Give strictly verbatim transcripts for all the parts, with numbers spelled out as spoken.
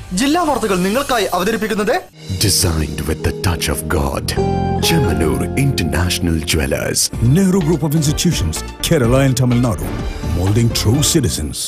Jillavarthakal ningalkkai avതരിപ്പിക്കുന്നത് Designed with the touch of God. Chemanur International Jewelers. Nehru Group of Institutions, Kerala and Tamil Nadu. Molding true citizens.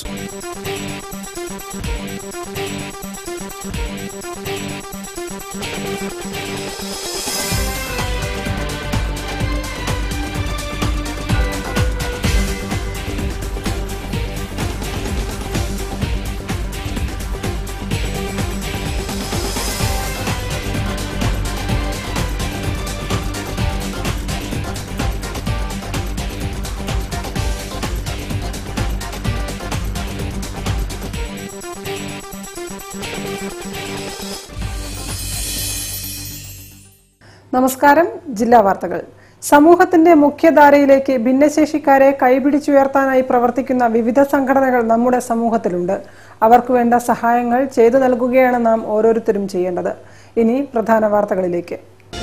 നമസ്കാരം. ജില്ലാ വാർത്തകൾ. സമൂഹത്തിന്റെ മുഖ്യധാരയിലേക്ക് ഭിന്നശേഷിക്കാരെ കൈപിടിച്ചുയർത്താനായി പ്രവർത്തിക്കുന്ന വിവിധ സംഘടനകൾ നമ്മുടെ സമൂഹത്തിലുണ്ട്. അവർക്ക് വേണ്ട സഹായങ്ങൾ ചെയ്തു നൽകുകയാണ് നാം ഓരോരുത്തരും ചെയ്യേണ്ടത്. ഇനി പ്രധാന വാർത്തകളിലേക്ക്.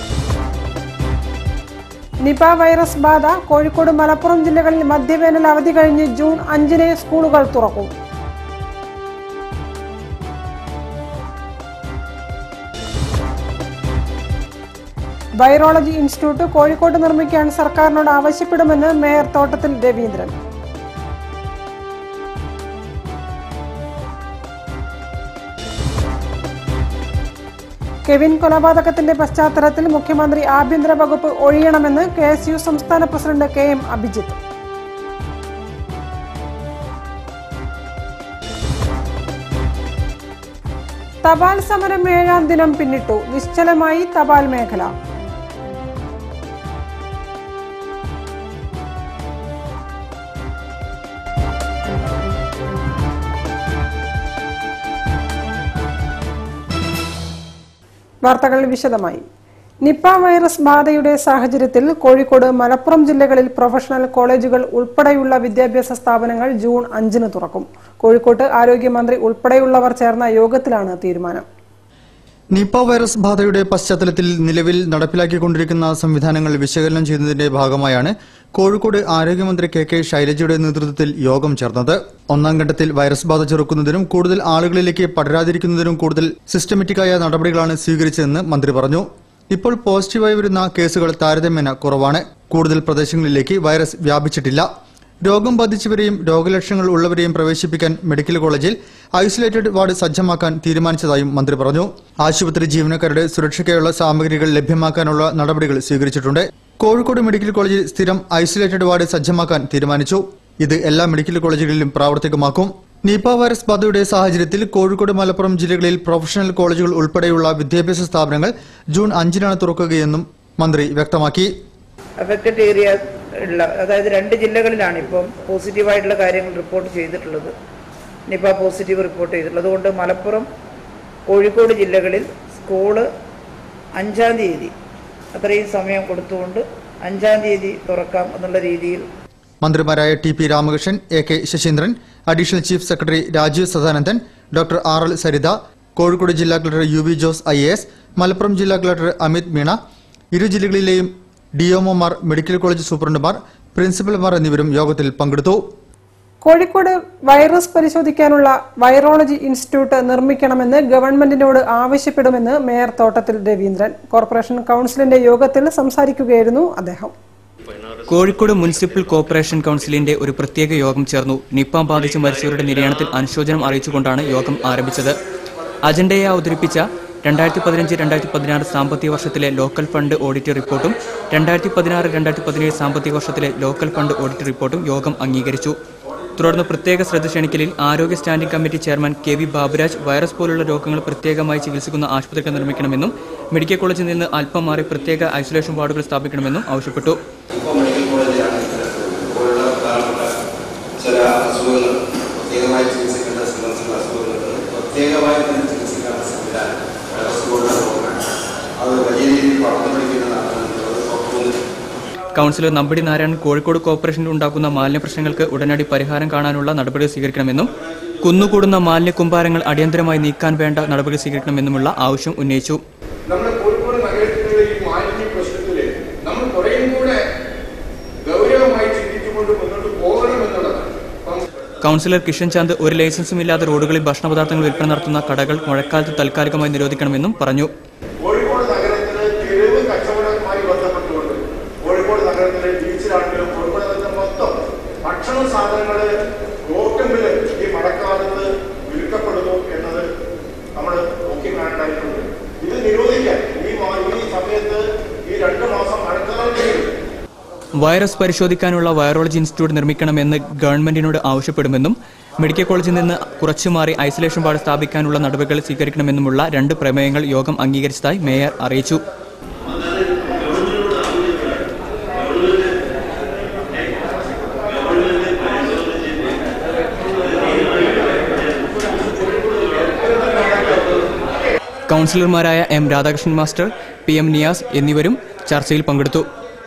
നിപ വൈറസ് ബാധ. കോഴിക്കോട്, മലപ്പുറം ജില്ലകളിൽ മധ്യവേനൽ അവധി കഴിഞ്ഞ് ജൂൺ അഞ്ചിന് സ്കൂളുകൾ തുറക്കും. വൈറോളജി ഇൻസ്റ്റിറ്റ്യൂട്ട് കോഴിക്കോട് നിർമ്മിക്കാൻ സർക്കാരിനോട് ആവശ്യപ്പെടുമെന്ന് മേയർ തോട്ടത്തിൽ രവീന്ദ്രൻ. കെവിൻ കൊലപാതകത്തിന്റെ പശ്ചാത്തലത്തിൽ മുഖ്യമന്ത്രി ആഭ്യന്തര വകുപ്പ് ഒഴിയണമെന്ന് കെ എസ് യു സംസ്ഥാന പ്രസിഡന്റ് കെ എം അഭിജിത്ത്. തപാൽ സമരം ഏഴാം ദിനം പിന്നിട്ടു. നിശ്ചലമായി തപാൽ മേഖല. വാർത്തകൾ വിശദമായി. നിപ വൈറസ് ബാധയുടെ സാഹചര്യത്തിൽ കോഴിക്കോട്, മലപ്പുറം ജില്ലകളിൽ പ്രൊഫഷണൽ കോളേജുകൾ ഉൾപ്പെടെയുള്ള വിദ്യാഭ്യാസ സ്ഥാപനങ്ങൾ ജൂൺ അഞ്ചിന് തുറക്കും. കോഴിക്കോട്ട് ആരോഗ്യമന്ത്രി ഉൾപ്പെടെയുള്ളവർ ചേർന്ന യോഗത്തിലാണ് തീരുമാനം. നിപ വൈറസ് ബാധയുടെ പശ്ചാത്തലത്തിൽ നിലവിൽ നടപ്പിലാക്കിക്കൊണ്ടിരിക്കുന്ന സംവിധാനങ്ങൾ വിശകലനം ചെയ്യുന്നതിന്റെ ഭാഗമായാണ് കോഴിക്കോട് ആരോഗ്യമന്ത്രി കെ കെ ശൈലജയുടെ നേതൃത്വത്തിൽ യോഗം ചേർന്നത്. ഒന്നാം ഘട്ടത്തിൽ വൈറസ് ബാധ ചെറുക്കുന്നതിനും കൂടുതൽ ആളുകളിലേക്ക് പടരാതിരിക്കുന്നതിനും കൂടുതൽ സിസ്റ്റമാറ്റിക്കായ നടപടികളാണ് സ്വീകരിച്ചതെന്ന് മന്ത്രി പറഞ്ഞു. ഇപ്പോൾ പോസിറ്റീവായി വരുന്ന കേസുകൾ താരതമ്യേന കുറവാണ്. കൂടുതൽ പ്രദേശങ്ങളിലേക്ക് വൈറസ് വ്യാപിച്ചിട്ടില്ല. രോഗം ബാധിച്ചവരെയും രോഗലക്ഷണങ്ങൾ ഉള്ളവരെയും പ്രവേശിപ്പിക്കാൻ മെഡിക്കൽ കോളേജിൽ ഐസൊലേറ്റഡ് വാർഡ് സജ്ജമാക്കാൻ തീരുമാനിച്ചതായും മന്ത്രി പറഞ്ഞു. ആശുപത്രി ജീവനക്കാരുടെ സുരക്ഷയ്ക്കായുള്ള സാമഗ്രികൾ ലഭ്യമാക്കാനുള്ള നടപടികൾ സ്വീകരിച്ചിട്ടുണ്ട്. കോഴിക്കോട് മെഡിക്കൽ കോളേജിൽ സ്ഥിരം ഐസൊലേറ്റഡ് വാർഡ് സജ്ജമാക്കാൻ തീരുമാനിച്ചു. ഇത് എല്ലാ മെഡിക്കൽ കോളേജുകളിലും പ്രാവർത്തികമാക്കും. നിപ വൈറസ് ബാധയുടെ സാഹചര്യത്തിൽ കോഴിക്കോട്, മലപ്പുറം ജില്ലകളിൽ പ്രൊഫഷണൽ കോളേജുകൾ ഉൾപ്പെടെയുള്ള വിദ്യാഭ്യാസ സ്ഥാപനങ്ങൾ ജൂൺ അഞ്ചിനാണ് തുറക്കുകയെന്നും മന്ത്രി വ്യക്തമാക്കി. അഫക്റ്റഡ് ഏരിയ ഉള്ള അതായത് രണ്ട് ജില്ലകളിലാണ് ഇപ്പം പോസിറ്റീവായിട്ടുള്ള കാര്യങ്ങൾ റിപ്പോർട്ട് ചെയ്തിട്ടുള്ളത്. നിപ പോസിറ്റീവ് റിപ്പോർട്ട് ചെയ്തിട്ടുള്ളത്. അതുകൊണ്ട് മലപ്പുറം, കോഴിക്കോട് ജില്ലകളിൽ സ്കൂള് അഞ്ചാം തീയതി അത്രയും സമയം കൊടുത്തുകൊണ്ട് അഞ്ചാം തീയതി തുറക്കാം എന്നുള്ള രീതിയിൽ മന്ത്രിമാരായ T P Ramakrishnan, A K Saseendran, additional chief secretary Rajeev Sadanandan, doctor R L Saritha, Kozhikode ജില്ലാ collector U V Jose I A S, Malappuram ജില്ലാ കളക്ടർ അമിത് മീണ, ഇരു ജില്ലകളിലെയും ഡിഎംഒമാർ, മെഡിക്കൽ കോളേജ് സൂപ്രണ്ടുമാർ, പ്രിൻസിപ്പൽമാർ എന്നിവരും യോഗത്തിൽ പങ്കെടുത്തു. കോഴിക്കോട് വൈറസ് പരിശോധിക്കാനുള്ള വൈറോളജി ഇൻസ്റ്റിറ്റ്യൂട്ട് നിർമ്മിക്കണമെന്ന് ഗവൺമെന്റിനോട് ആവശ്യപ്പെടുമെന്ന് മേയർ തോട്ടത്തിൽ രവീന്ദ്രൻ. കോർപ്പറേഷൻ കൌൺസിലിന്റെ യോഗത്തിൽ സംസാരിക്കുകയായിരുന്നു അദ്ദേഹം. കോഴിക്കോട് മുനിസിപ്പൽ കോർപ്പറേഷൻ കൌൺസിലിന്റെ ഒരു പ്രത്യേക യോഗം ചേർന്നു. നിപ്പ ബാധിച്ച് മരിച്ചവരുടെ നിര്യാണത്തിൽ അനുശോചനം അറിയിച്ചുകൊണ്ടാണ് യോഗം ആരംഭിച്ചത്. അജണ്ടയെ അവതരിപ്പിച്ച രണ്ടായിരത്തി പതിനഞ്ച് രണ്ടായിരത്തി പതിനാറ് സാമ്പത്തിക വർഷത്തിലെ ലോക്കൽ ഫണ്ട് ഓഡിറ്റ് റിപ്പോർട്ടും രണ്ടായിരത്തി പതിനാറ് രണ്ടായിരത്തി പതിനേഴ് സാമ്പത്തിക വർഷത്തിലെ ലോക്കൽ ഫണ്ട് ഓഡിറ്റ് റിപ്പോർട്ടും യോഗം അംഗീകരിച്ചു. തുടർന്ന് പ്രത്യേക ശ്രദ്ധ ക്ഷണിക്കലിൽ ആരോഗ്യ standing committee chairman K V Baburaj virus പോലുള്ള രോഗങ്ങൾ പ്രത്യേകമായി ചികിത്സിക്കുന്ന ആശുപത്രികൾ നിർമ്മിക്കണമെന്നും മെഡിക്കൽ കോളേജിൽ നിന്ന് അല്പം മാറി പ്രത്യേക ഐസൊലേഷൻ വാർഡുകൾ സ്ഥാപിക്കണമെന്നും ആവശ്യപ്പെട്ടു. കൌൺസിലർ നമ്പടി നാരായണൻ കോഴിക്കോട് കോർപ്പറേഷനിൽ ഉണ്ടാക്കുന്ന മാലിന്യ പ്രശ്നങ്ങൾക്ക് ഉടനടി പരിഹാരം കാണാനുള്ള നടപടികൾ സ്വീകരിക്കണമെന്നും കുന്നുകൂടുന്ന മാലിന്യ കുമ്പാരങ്ങൾ അടിയന്തരമായി നീക്കാൻ വേണ്ട നടപടി സ്വീകരിക്കണമെന്നുമുള്ള ആവശ്യം ഉന്നയിച്ചു. കൌൺസിലർ കിഷൻ ചാന്ദ് ഒരു ലൈസൻസും ഇല്ലാതെ റോഡുകളിൽ ഭക്ഷണപദാർത്ഥങ്ങൾ വിൽപ്പന നടത്തുന്ന കടകൾ മഴക്കാലത്ത് താൽക്കാലികമായി നിരോധിക്കണമെന്നും പറഞ്ഞു. കോഴിക്കോട് നഗരത്തിലെ തെരുവ് കച്ചവടവുമായി ബന്ധപ്പെട്ടുകൊണ്ട് കോഴിക്കോട് നഗരത്തിലെ ബീച്ചിലാണെങ്കിലും കോഴിക്കോട് നഗരത്തിലെ മൊത്തം ഭക്ഷണ സാധനങ്ങൾ റോട്ടുമ്പിൽ ഈ മഴക്കാലത്ത് വിൽക്കപ്പെടുന്നു എന്നത് നമ്മൾ നോക്കി കാണേണ്ടതായിട്ടുണ്ട്. ഇത് നിരോധിക്കാൻ ഈ ഈ സമയത്ത് ഈ രണ്ട് മാസം മഴക്കാലത്ത് വൈറസ് പരിശോധിക്കാനുള്ള വൈറോളജി ഇൻസ്റ്റിറ്റ്യൂട്ട് നിർമ്മിക്കണമെന്ന് ഗവൺമെന്റിനോട് ആവശ്യപ്പെടുമെന്നും മെഡിക്കൽ കോളേജിൽ നിന്ന് കുറച്ചു മാറി ഐസൊലേഷൻ വാർഡ് സ്ഥാപിക്കാനുള്ള നടപടികൾ സ്വീകരിക്കണമെന്നുമുള്ള രണ്ട് പ്രമേയങ്ങൾ യോഗം അംഗീകരിച്ചതായി മേയർ അറിയിച്ചു. കൌൺസിലർമാരായ M Radhakrishnan master, P M Niyas എന്നിവരും ചർച്ചയിൽ പങ്കെടുത്തു.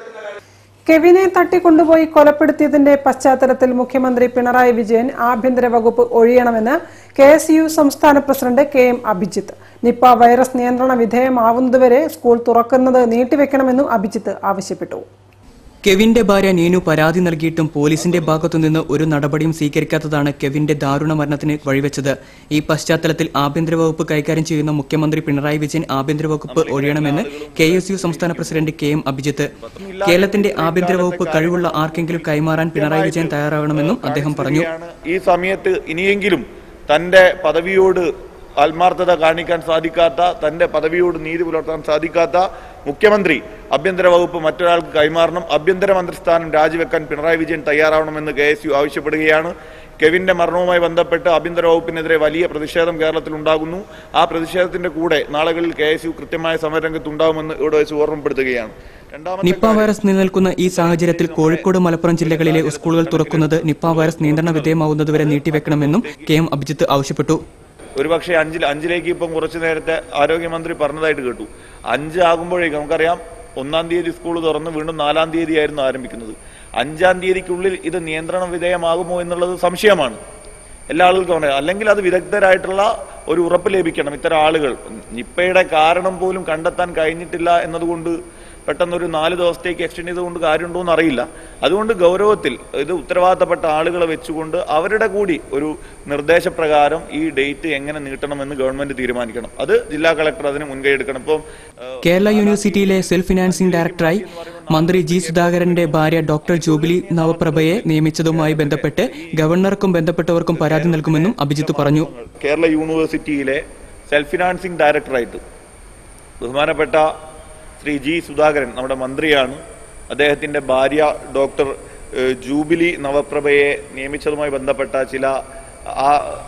കെവിനെ തട്ടിക്കൊണ്ടുപോയി കൊലപ്പെടുത്തിയതിന്റെ പശ്ചാത്തലത്തിൽ മുഖ്യമന്ത്രി പിണറായി വിജയൻ ആഭ്യന്തര വകുപ്പ് ഒഴിയണമെന്ന് കെ എസ് യു സംസ്ഥാന president K M Abhijith. Nipah virus നിയന്ത്രണ വിധേയമാവുന്നതുവരെ സ്കൂൾ തുറക്കുന്നത് നീട്ടിവെക്കണമെന്നും അഭിജിത്ത് ആവശ്യപ്പെട്ടു. കെവിന്റെ ഭാര്യ നീനു പരാതി നൽകിയിട്ടും പോലീസിന്റെ ഭാഗത്തുനിന്ന് ഒരു നടപടിയും സ്വീകരിക്കാത്തതാണ് കെവിന്റെ ദാരുണ മരണത്തിന് വഴിവെച്ചത്. ഈ പശ്ചാത്തലത്തിൽ ആഭ്യന്തര വകുപ്പ് കൈകാര്യം ചെയ്യുന്ന മുഖ്യമന്ത്രി പിണറായി വിജയൻ ആഭ്യന്തര വകുപ്പ് ഒഴിയണമെന്ന് കെ എസ് യു സംസ്ഥാന പ്രസിഡന്റ് കെ എം അഭിജിത്ത്. കേരളത്തിന്റെ ആഭ്യന്തര വകുപ്പ് കഴിവുള്ള ആർക്കെങ്കിലും കൈമാറാൻ പിണറായി വിജയൻ തയ്യാറാവണമെന്നും അദ്ദേഹം പറഞ്ഞു. ഈ സമയത്ത് ഇനിയെങ്കിലും തന്റെ പദവിയോട് ആത്മാർത്ഥത കാണിക്കാൻ സാധിക്കാത്ത, തന്റെ പദവിയോട് നീതി പുലർത്താൻ സാധിക്കാത്ത മുഖ്യമന്ത്രി ആഭ്യന്തര വകുപ്പ് മറ്റൊരാൾക്ക് കൈമാറണം. ആഭ്യന്തര മന്ത്രിസ്ഥാനം രാജിവെക്കാൻ പിണറായി വിജയൻ തയ്യാറാവണമെന്ന് കെ എസ് യു ആവശ്യപ്പെടുകയാണ്. കെവിന്റെ മരണവുമായി ബന്ധപ്പെട്ട് ആഭ്യന്തര വകുപ്പിനെതിരെ വലിയ പ്രതിഷേധം കേരളത്തിൽ ഉണ്ടാകുന്നു. ആ പ്രതിഷേധത്തിന്റെ കൂടെ നാളുകളിൽ കെ എസ് യു കൃത്യമായ സമരരംഗത്തുണ്ടാകുമെന്ന് ഇവിടെ വെച്ച് ഓർമ്മപ്പെടുത്തുകയാണ്. നിപ്പ വൈറസ് നിലനിൽക്കുന്ന ഈ സാഹചര്യത്തിൽ കോഴിക്കോട്, മലപ്പുറം ജില്ലകളിലെ സ്കൂളുകൾ തുറക്കുന്നത് നിപ്പ വൈറസ് നിയന്ത്രണ വിധേയമാവുന്നതുവരെ നീട്ടിവെക്കണമെന്നും കെ എം അഭിജിത്ത് ആവശ്യപ്പെട്ടു. ഒരുപക്ഷെ അഞ്ചിൽ അഞ്ചിലേക്ക് ഇപ്പം കുറച്ചു നേരത്തെ ആരോഗ്യമന്ത്രി പറഞ്ഞതായിട്ട് കേട്ടു. അഞ്ച് ആകുമ്പോഴേക്കും നമുക്കറിയാം ഒന്നാം തീയതി സ്കൂൾ തുറന്ന് വീണ്ടും നാലാം തീയതി ആയിരുന്നു ആരംഭിക്കുന്നത്. അഞ്ചാം തീയതിക്കുള്ളിൽ ഇത് നിയന്ത്രണ വിധേയമാകുമോ എന്നുള്ളത് സംശയമാണ് എല്ലാ ആളുകൾക്കും പറയാം. അല്ലെങ്കിൽ അത് വിദഗ്ധരായിട്ടുള്ള ഒരു ഉറപ്പ് ലഭിക്കണം. ഇത്തരം ആളുകൾ നിപ്പയുടെ കാരണം പോലും കണ്ടെത്താൻ കഴിഞ്ഞിട്ടില്ല എന്നതുകൊണ്ട് പെട്ടെന്നൊരു നാല് ദിവസത്തേക്ക് എക്സ്റ്റെൻഡ് ചെയ്തുകൊണ്ട് കാര്യമുണ്ടോ എന്ന് അറിയില്ല. അതുകൊണ്ട് ഗൗരവത്തിൽ ഇത് ഉത്തരവാദിത്തപ്പെട്ട ആളുകളെ വെച്ചുകൊണ്ട് അവരുടെ കൂടി ഒരു നിർദ്ദേശപ്രകാരം ഈ ഡേറ്റ് എങ്ങനെ നീട്ടണമെന്ന് ഗവൺമെന്റ് തീരുമാനിക്കണം. അത് ജില്ലാ കളക്ടർ അതിന് മുൻകൈ എടുക്കണം. ഇപ്പം കേരള യൂണിവേഴ്സിറ്റിയിലെ സെൽഫ് ഫിനാൻസിംഗ് ഡയറക്ടറായി മന്ത്രി ജി സുധാകരന്റെ ഭാര്യ ഡോക്ടർ ജൂബിലി നവപ്രഭയെ നിയമിച്ചതുമായി ബന്ധപ്പെട്ട് ഗവർണർക്കും ബന്ധപ്പെട്ടവർക്കും പരാതി നൽകുമെന്നും അഭിജിത്ത് പറഞ്ഞു. കേരള യൂണിവേഴ്സിറ്റിയിലെ സെൽഫ് ഫിനാൻസിംഗ് ഡയറക്ടറായിട്ട് ബഹുമാനപ്പെട്ട ശ്രീ ജി സുധാകരൻ നമ്മുടെ മന്ത്രിയാണ്. അദ്ദേഹത്തിന്റെ ഭാര്യ ഡോക്ടർ ജൂബിലി നവപ്രഭയെ നിയമിച്ചതുമായി ബന്ധപ്പെട്ട ചില ആ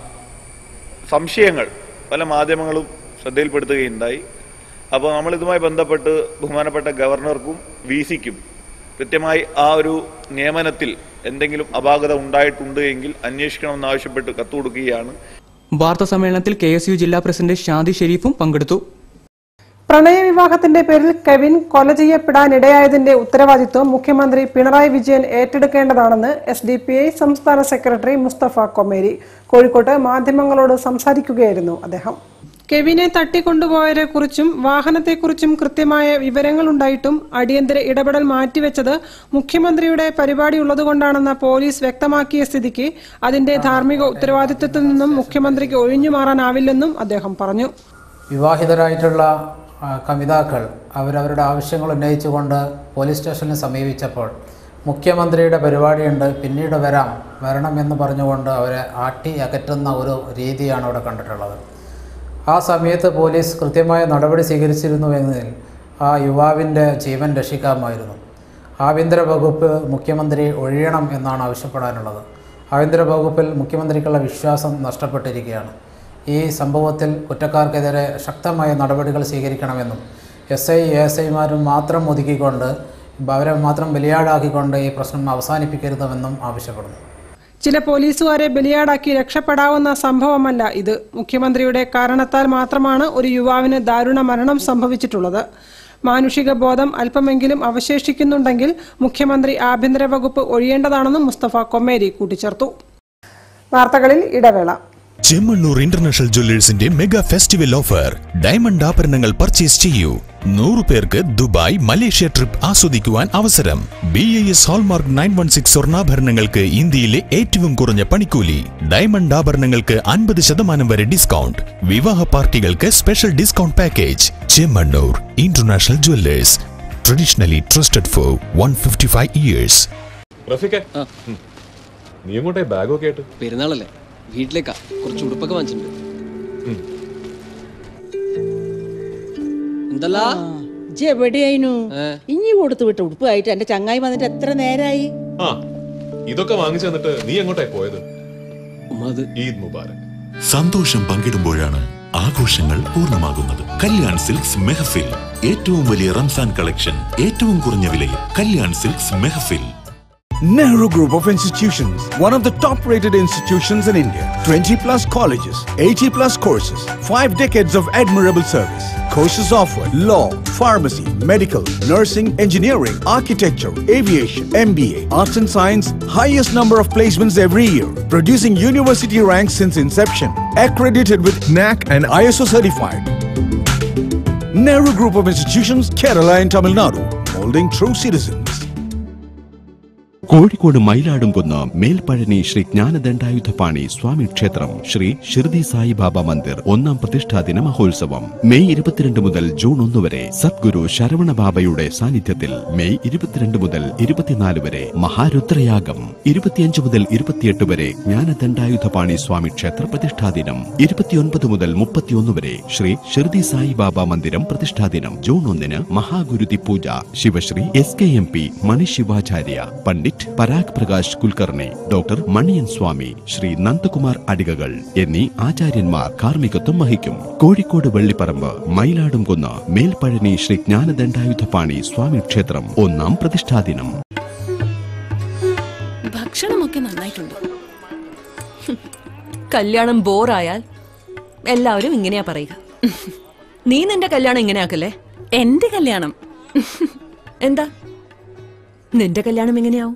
സംശയങ്ങൾ പല മാധ്യമങ്ങളും ശ്രദ്ധയിൽപ്പെടുത്തുകയുണ്ടായി. അപ്പോൾ നമ്മൾ ഇതുമായി ബന്ധപ്പെട്ട് ബഹുമാനപ്പെട്ട ഗവർണർക്കും വി സിക്കും കൃത്യമായി ആ ഒരു നിയമനത്തിൽ എന്തെങ്കിലും അപാകത ഉണ്ടായിട്ടുണ്ട് എങ്കിൽ അന്വേഷിക്കണമെന്നാവശ്യപ്പെട്ട് കത്ത് കൊടുക്കുകയാണ്. വാർത്താ സമ്മേളനത്തിൽ കെ എസ് യു ജില്ലാ പ്രസിഡന്റ് ഷാദി ഷെരീഫും പങ്കെടുത്തു. പ്രണയവിവാഹത്തിന്റെ പേരിൽ കെവിൻ കൊല ചെയ്യപ്പെടാനിടയായതിന്റെ ഉത്തരവാദിത്വം മുഖ്യമന്ത്രി പിണറായി വിജയൻ ഏറ്റെടുക്കേണ്ടതാണെന്ന് എസ് ഡി പി ഐ സംസ്ഥാന സെക്രട്ടറി മുസ്തഫ കൊമ്മേരി കോഴിക്കോട്ട് മാധ്യമങ്ങളോട് സംസാരിക്കുകയായിരുന്നു അദ്ദേഹം. കെവിനെ തട്ടിക്കൊണ്ടുപോയവരെക്കുറിച്ചും വാഹനത്തെക്കുറിച്ചും കൃത്യമായ വിവരങ്ങളുണ്ടായിട്ടും അടിയന്തര ഇടപെടൽ മാറ്റിവെച്ചത് മുഖ്യമന്ത്രിയുടെ പരിപാടി ഉള്ളതുകൊണ്ടാണെന്ന പോലീസ് വ്യക്തമാക്കിയ സ്ഥിതിക്ക് അതിന്റെ ധാർമ്മിക ഉത്തരവാദിത്വത്തിൽ നിന്നും മുഖ്യമന്ത്രിക്ക് ഒഴിഞ്ഞുമാറാനാവില്ലെന്നും അദ്ദേഹം പറഞ്ഞു. വിവാഹിതരായിട്ടുള്ള കവിതാക്കൾ അവരവരുടെ ആവശ്യങ്ങൾ ഉന്നയിച്ചുകൊണ്ട് പോലീസ് സ്റ്റേഷനിൽ സമീപിച്ചപ്പോൾ മുഖ്യമന്ത്രിയുടെ പരിപാടിയുണ്ട്, പിന്നീട് വരാം, വരണം എന്ന് പറഞ്ഞുകൊണ്ട് അവരെ ആട്ടി അകറ്റുന്ന ഒരു രീതിയാണ് അവിടെ കണ്ടിട്ടുള്ളത്. ആ സമയത്ത് പോലീസ് കൃത്യമായ നടപടി സ്വീകരിച്ചിരുന്നുവെങ്കിൽ ആ യുവാവിൻ്റെ ജീവൻ രക്ഷിക്കാമായിരുന്നു. ആഭ്യന്തര വകുപ്പ് മുഖ്യമന്ത്രി ഒഴിയണം എന്നാണ് ആവശ്യപ്പെടാനുള്ളത്. ആഭ്യന്തര വകുപ്പിൽ മുഖ്യമന്ത്രിക്കുള്ള വിശ്വാസം നഷ്ടപ്പെട്ടിരിക്കുകയാണ്. ഈ സംഭവത്തിൽ കുറ്റക്കാർക്കെതിരെ ശക്തമായ നടപടികൾ സ്വീകരിക്കണമെന്നും എസ് ഐ എ എസ് ഐമാരും മാത്രം ഒതുക്കിക്കൊണ്ട് അവരെ മാത്രം ബലിയാടാക്കിക്കൊണ്ട് ഈ പ്രശ്നം അവസാനിപ്പിക്കരുതെന്നും ആവശ്യപ്പെടുന്നു. ചില പോലീസുകാരെ ബലിയാടാക്കി രക്ഷപ്പെടാവുന്ന സംഭവമല്ല ഇത്. മുഖ്യമന്ത്രിയുടെ കാരണത്താൽ മാത്രമാണ് ഒരു യുവാവിന് ദാരുണ മരണം സംഭവിച്ചിട്ടുള്ളത്. മാനുഷിക ബോധം അല്പമെങ്കിലും അവശേഷിക്കുന്നുണ്ടെങ്കിൽ മുഖ്യമന്ത്രി ആഭ്യന്തര വകുപ്പ് ഒഴിയേണ്ടതാണെന്നും മുസ്തഫ കൊമ്മേരി കൂട്ടിച്ചേർത്തു. വാർത്തകളിൽ ഇടവേള. ചെമ്മണ്ണൂർ ഇന്റർനാഷണൽ ജ്വല്ലേഴ്സിന്റെ മെഗാ ഫെസ്റ്റിവൽ ഓഫർ. ഡയമണ്ട് ആഭരണങ്ങൾ പർച്ചേസ് ചെയ്യൂ. നൂറു പേർക്ക് ദുബായ്, മലേഷ്യ ട്രിപ്പ് ആസ്വദിക്കുവാൻ അവസരം. B I S hallmark nine one six സ്വർണ്ണാഭരണങ്ങൾക്ക് ഇന്ത്യയിലെ ഏറ്റവും കുറഞ്ഞ പണിക്കൂലി. ഡയമണ്ട് ആഭരണങ്ങൾക്ക് അൻപത് ശതമാനം വരെ ഡിസ്കൗണ്ട്. വിവാഹ പാർട്ടികൾക്ക് special discount package. Chemmanur international jewellers, traditionally trusted for one fifty five years. നീ എങ്ങോട്ടേ ബാഗൊക്കെ ആയിട്ട്? പെരുന്നാളല്ലേ, വീട്ടിലേക്കാ. കുറച്ച് ഉടുപ്പൊക്കെ വാങ്ങിച്ചിട്ടുണ്ട്. എന്തല്ലാ എവിടെയായിരുന്നു? ഇനി കൊടുത്തു വിട്ട ഉടുപ്പായിട്ട് എന്റെ ചങ്ങായി വന്നിട്ട് എത്ര നേരായി? ആ, ഇതൊക്കെ വാങ്ങിച്ചു തന്നിട്ട് നീ എങ്ങോട്ടായി പോയത്? ഈദ് മുബാരക്. സന്തോഷം പങ്കിടുമ്പോഴാണ് ആഘോഷങ്ങൾ പൂർണ്ണമാകുന്നത്. കല്യാൺ സിൽക്സ് മെഹഫിൽ, ഏറ്റവും വലിയ റംസാൻ കളക്ഷൻ, ഏറ്റവും കുറഞ്ഞ വിലയിൽ. Kalyan silks Mehfil. Nehru Group of Institutions, one of the top-rated institutions in India. twenty plus colleges, eighty plus courses, five decades of admirable service. Courses offered: law, pharmacy, medical, nursing, engineering, architecture, aviation, M B A, arts and science. Highest number of placements every year, producing university ranks since inception. Accredited with N A C and I S O certified. Nehru Group of Institutions, Kerala and Tamil Nadu, molding true citizens. Kozhikode Mayiladumkunnu Melpazhani Shri Jnanadandayudhapani Swami ക്ഷേത്രം ശ്രീ ഷിർദി സായിബാബ മന്ദിർ ഒന്നാം പ്രതിഷ്ഠാദിന മഹോത്സവം May ഇരുപത്തിരണ്ട് മുതൽ June ഒന്ന് വരെ സദ്ഗുരു ശരവണ ബാബയുടെ സാന്നിധ്യത്തിൽ. May ഇരുപത്തിരണ്ട് മുതൽ ഇരുപത്തിനാല് വരെ മഹാരുദ്രയാഗം. ഇരുപത്തിയഞ്ച് മുതൽ ഇരുപത്തിയെട്ട് വരെ ജ്ഞാനദണ്ഡായുധപാണി സ്വാമി ക്ഷേത്ര പ്രതിഷ്ഠാദിനം. ഇരുപത്തിയൊൻപത് മുതൽ മുപ്പത്തിയൊന്ന് വരെ ശ്രീ ഷിർദി സായിബാബ മന്ദിരം പ്രതിഷ്ഠാദിനം. ജൂൺ ഒന്നിന് മഹാഗുരുതി പൂജ. Sivasree S K M P Mani Sivacharya, Pandit Parag Prakash Kulkarni, doctor Maniyan Swami, Shri Nandakumar Adikal എന്നീ ആചാര്യന്മാർ കാർമ്മികത്വം വഹിക്കും. കോഴിക്കോട് വെള്ളിപ്പറമ്പ് മയിലാടുംകുന്ന് മേൽപ്പഴനി ശ്രീ ജ്ഞാനദണ്ഡായുധപാണി സ്വാമി ക്ഷേത്രം ഒന്നാം പ്രതിഷ്ഠാദിനം. ഭക്ഷണമൊക്കെ നന്നായിട്ടുണ്ട്. കല്യാണം ബോറായാൽ എല്ലാവരും ഇങ്ങനെയാ പറയുക. നീ നിന്റെ കല്യാണം ഇങ്ങനെയാക്കല്ലേ? എന്റെ കല്യാണം എന്താ? നിന്റെ കല്യാണം എങ്ങനെയാവും?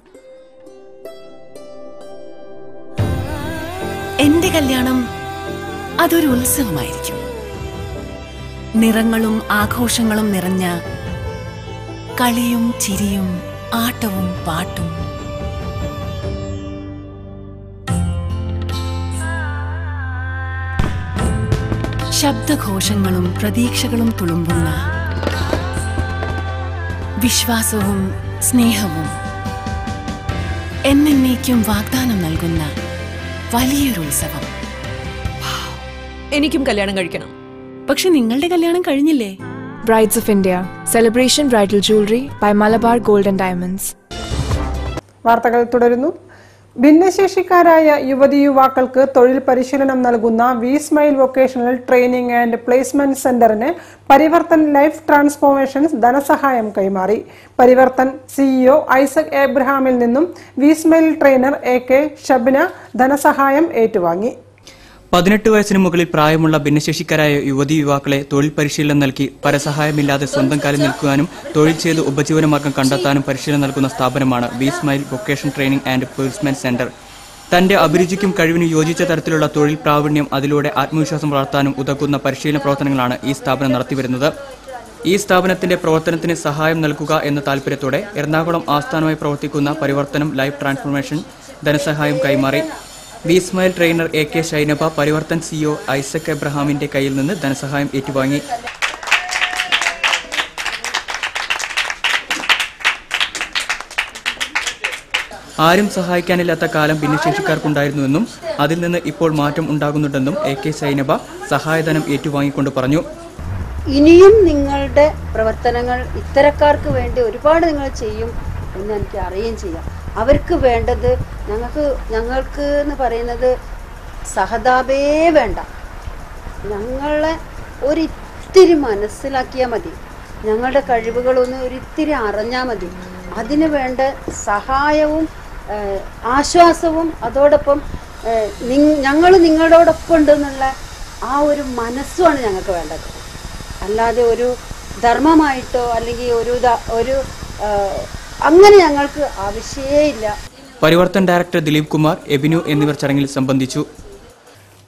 എന്റെ കല്യാണം അതൊരു ഉത്സവമായിരിക്കും. നിറങ്ങളും ആഘോഷങ്ങളും നിറഞ്ഞ, കളിയും ചിരിയും ആട്ടവും പാട്ടും. ശബ്ദഘോഷങ്ങളും പ്രതീക്ഷകളും തുളുമ്പുന്ന, വിശ്വാസവും സ്നേഹവും എന്നേക്കും വാഗ്ദാനം നൽകുന്ന വലിയൊരു ഉത്സവം. എനിക്കും കല്യാണം കഴിക്കണം. പക്ഷെ നിങ്ങളുടെ കല്യാണം കഴിഞ്ഞില്ലേ? Brides of India, Celebration Bridal Jewelry by Malabar Gold and Diamonds. വാർത്തകൾ തുടരുന്നു. ഭിന്നശേഷിക്കാരായ യുവതി യുവാക്കൾക്ക് തൊഴിൽ പരിശീലനം നൽകുന്ന V smile vocational training and placement സെന്ററിന് പരിവർത്തൻ ലൈഫ് ട്രാൻസ്ഫോർമേഷൻസ് ധനസഹായം കൈമാറി. പരിവർത്തൻ സിഇഒ ഐസക് എബ്രഹാമിൽ നിന്നും V smile trainer A K Shabna ധനസഹായം ഏറ്റുവാങ്ങി. പതിനെട്ട് വയസ്സിന് മുകളിൽ പ്രായമുള്ള ഭിന്നശേഷിക്കാരായ യുവതി യുവാക്കളെ തൊഴിൽ പരിശീലനം നൽകി പരസഹായമില്ലാതെ സ്വന്തം കാലിൽ നിൽക്കുവാനും തൊഴിൽ ചെയ്ത് ഉപജീവനമാർഗം കണ്ടെത്താനും പരിശീലനം നൽകുന്ന സ്ഥാപനമാണ് V smile vocation training and placement center. തന്റെ അഭിരുചിക്കും കഴിവിനും യോജിച്ച തരത്തിലുള്ള തൊഴിൽ പ്രാവീണ്യം, അതിലൂടെ ആത്മവിശ്വാസം വളർത്താനും ഉതകുന്ന പരിശീലന പ്രവർത്തനങ്ങളാണ് ഈ സ്ഥാപനം നടത്തിവരുന്നത്. ഈ സ്ഥാപനത്തിന്റെ പ്രവർത്തനത്തിന് സഹായം നൽകുക എന്ന താൽപര്യത്തോടെ എറണാകുളം ആസ്ഥാനമായി പ്രവർത്തിക്കുന്ന പരിവർത്തനം ലൈഫ് ട്രാൻസ്ഫോർമേഷൻ ധനസഹായം കൈമാറി. V smile trainer A K Shainaba Parivarthan CEO Isaac എബ്രഹാമിന്റെ കയ്യിൽ നിന്ന് ധനസഹായം ഏറ്റുവാങ്ങി. ആരും സഹായിക്കാനില്ലാത്ത കാലം ഭിന്നശേഷിക്കാർക്കുണ്ടായിരുന്നുവെന്നും അതിൽ നിന്ന് ഇപ്പോൾ മാറ്റം ഉണ്ടാകുന്നുണ്ടെന്നും എ കെ ഷൈനബ സഹായധനം ഏറ്റുവാങ്ങിക്കൊണ്ട് പറഞ്ഞു. ഇനിയും നിങ്ങളുടെ പ്രവർത്തനങ്ങൾ ഇത്തരക്കാർക്ക് വേണ്ടി ഒരുപാട് നിങ്ങൾ ചെയ്യും എന്ന് എനിക്ക് അറിയുകയും ചെയ്യാം. അവർക്ക് വേണ്ടത് ഞങ്ങൾക്ക് ഞങ്ങൾക്ക് എന്ന് പറയുന്നത് സഹതാപേ വേണ്ട. ഞങ്ങളെ ഒരിത്തിരി മനസ്സിലാക്കിയാൽ മതി, ഞങ്ങളുടെ കഴിവുകളൊന്ന് ഒരിത്തിരി അറിഞ്ഞാൽ മതി. അതിന് വേണ്ട സഹായവും ആശ്വാസവും അതോടൊപ്പം ഞങ്ങൾ നിങ്ങളോടൊപ്പം ഉണ്ടെന്നുള്ള ആ ഒരു മനസ്സുമാണ് ഞങ്ങൾക്ക് വേണ്ടത്. അല്ലാതെ ഒരു ധർമ്മമായിട്ടോ അല്ലെങ്കിൽ ഒരു ഒരു അങ്ങനെ ഞങ്ങൾക്ക് ആവശ്യമേ ഇല്ല. പരിവർത്തൻ ഡയറക്ടർ ദിലീപ് കുമാർ, എബിനു എന്നിവർ ചടങ്ങിൽ സംബന്ധിച്ചു.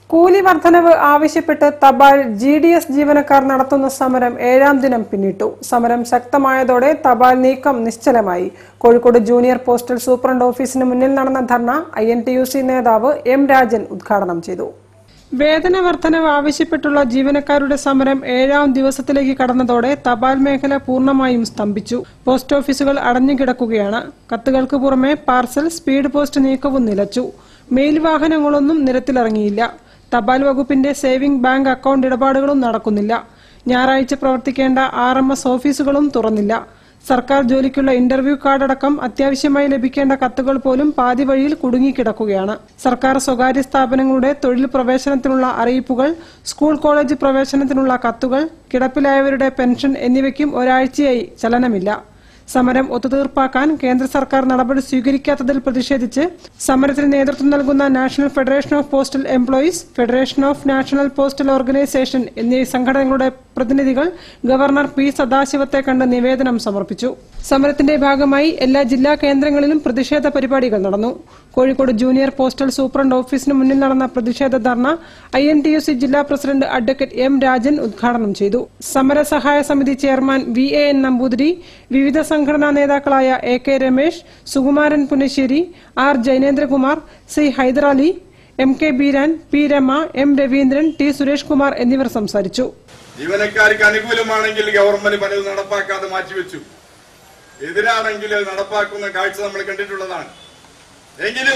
കൂലി വർധനവ് ആവശ്യപ്പെട്ട് തപാൽ ജി ഡി എസ് ജീവനക്കാർ നടത്തുന്ന സമരം ഏഴാം ദിനം പിന്നിട്ടു. സമരം ശക്തമായതോടെ തപാൽ നീക്കം നിശ്ചലമായി. കോഴിക്കോട് ജൂനിയർ പോസ്റ്റൽ സൂപ്രണ്ട് ഓഫീസിന് മുന്നിൽ നടന്ന dharna I N T U C നേതാവ് എം രാജൻ ഉദ്ഘാടനം ചെയ്തു. വേതന വർധനവ് ആവശ്യപ്പെട്ടുള്ള ജീവനക്കാരുടെ സമരം ഏഴാം ദിവസത്തിലേക്ക് കടന്നതോടെ തപാൽ മേഖല പൂർണ്ണമായും സ്തംഭിച്ചു. പോസ്റ്റ് ഓഫീസുകൾ അടഞ്ഞുകിടക്കുകയാണ്. കത്തുകൾക്ക് പുറമെ പാർസൽ, സ്പീഡ് പോസ്റ്റ് നീക്കവും നിലച്ചു. മെയിൽ വാഹനങ്ങളൊന്നും നിരത്തിലിറങ്ങിയില്ല. തപാൽ വകുപ്പിന്റെ സേവിംഗ് ബാങ്ക് അക്കൌണ്ട് ഇടപാടുകളും നടക്കുന്നില്ല. ഞായറാഴ്ച പ്രവർത്തിക്കേണ്ട ആർ എം എസ് ഓഫീസുകളും തുറന്നില്ല. സർക്കാർ ജോലിക്കുള്ള ഇന്റർവ്യൂ കാർഡടക്കം അത്യാവശ്യമായി ലഭിക്കേണ്ട കത്തുകൾ പോലും പാതി വഴിയിൽ കുടുങ്ങിക്കിടക്കുകയാണ്. സർക്കാർ സ്വകാര്യ സ്ഥാപനങ്ങളുടെ തൊഴിൽ പ്രവേശനത്തിനുള്ള അറിയിപ്പുകൾ, സ്കൂൾ കോളേജ് പ്രവേശനത്തിനുള്ള കത്തുകൾ, കിടപ്പിലായവരുടെ പെൻഷൻ എന്നിവയ്ക്കും ഒരാഴ്ചയായി ചലനമില്ല. സമരം ഒത്തുതീർപ്പാക്കാൻ കേന്ദ്ര സർക്കാർ നടപടി സ്വീകരിക്കാത്തതിൽ പ്രതിഷേധിച്ച് സമരത്തിന് നേതൃത്വം നൽകുന്ന national federation of postal employees, federation of national postal organisation എന്നീ സംഘടനകളുടെ പ്രതിനിധികൾ ഗവർണർ പി സദാശിവത്തെ കണ്ട് നിവേദനം സമർപ്പിച്ചു. സമരത്തിന്റെ ഭാഗമായി എല്ലാ ജില്ലാ കേന്ദ്രങ്ങളിലും പ്രതിഷേധ പരിപാടികൾ നടന്നു. കോഴിക്കോട് ജൂനിയർ പോസ്റ്റൽ സൂപ്രണ്ട് ഓഫീസിന് മുന്നിൽ നടന്ന പ്രതിഷേധ dharna I N T U C ജില്ലാ പ്രസിഡന്റ് അഡ്വക്കേറ്റ് എം രാജൻ ഉദ്ഘാടനം ചെയ്തു. സമരസഹായ സമിതി chairman V A N Namboothiri, വിവിധ സംഘടനാ നേതാക്കളായ A K Ramesh, Sukumaran Punassery, R Jainendrakumar, C Hyderali, M K Beeran, P Rama, M Raveendran, T Suresh Kumar എന്നിവർ സംസാരിച്ചു. ജീവനക്കാർക്ക് അനുകൂലമാണെങ്കിൽ ഗവൺമെന്റ് പലതും നടപ്പാക്കാതെ മാറ്റിവെച്ചു. എതിരാണെങ്കിൽ നടപ്പാക്കുന്ന കാഴ്ച നമ്മൾ കണ്ടിട്ടുള്ളതാണ്. എങ്കിലും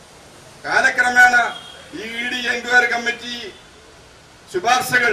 കാലക്രമേണ ഈ ഇ ഡി എൻക്വയറി കമ്മിറ്റി ശുപാർശകൾ